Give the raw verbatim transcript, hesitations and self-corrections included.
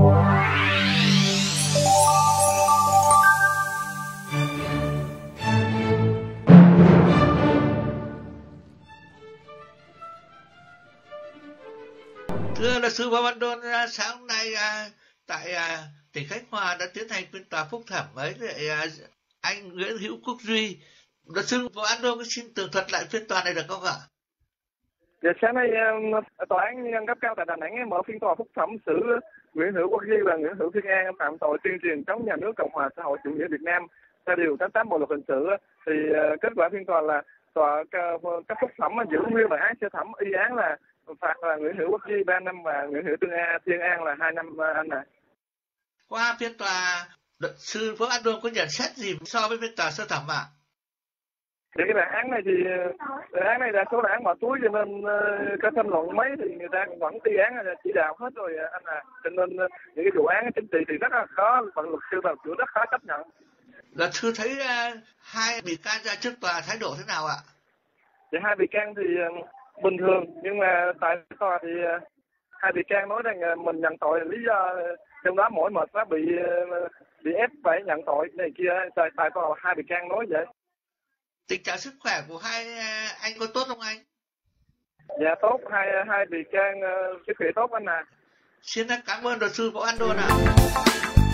Thưa luật sư Võ Văn Đôn, sáng hôm nay à, tại à, tỉnh Khánh Hòa đã tiến hành phiên tòa phúc thẩm với lại, à, anh Nguyễn Hữu Quốc Duy. Luật sư Võ Văn Đôn xin tường thuật lại phiên tòa này được không ạ? Dạ, sáng nay tòa án nhân dân cấp cao tại Đà Nẵng mở phiên tòa phúc thẩm xử Nguyễn Hữu Quốc Duy và Nguyễn Hữu Thiên An phạm tội tuyên truyền chống nhà nước Cộng hòa xã hội chủ nghĩa Việt Nam theo điều tám mươi tám Bộ luật hình sự. Thì kết quả phiên tòa là tòa cấp phúc thẩm giữ nguyên bản án sơ thẩm, y án là phạt là Nguyễn Hữu Quốc Duy ba năm và Nguyễn Hữu Thiên An Thiên An là hai năm anh ạ. Qua phiên tòa, luật sư Võ Văn Đôn có nhận xét gì so với phiên tòa sơ thẩm ạ? Thì cái bản án này thì bản án này là số bản án bỏ túi, cho nên có tranh luận mấy thì người ta cũng vẫn y án chỉ đạo hết rồi anh à. Cho nên những cái vụ án chính trị thì rất là khó, bằng luật sư và chủ rất khó chấp nhận. Luật sư thấy uh, hai bị can ra trước tòa thái độ thế nào ạ? Thì hai bị can thì uh, bình thường, nhưng mà tại tòa thì uh, hai bị can nói rằng uh, mình nhận tội, lý do uh, trong đó mỗi một nó bị uh, bị ép phải nhận tội này kia. Tại tại tòa hai bị can nói vậy. Tình trạng sức khỏe của hai anh có tốt không anh? Dạ tốt, hai hai bị can uh, sức khỏe tốt anh à. Xin cảm ơn luật sư Võ Văn Đôn ạ.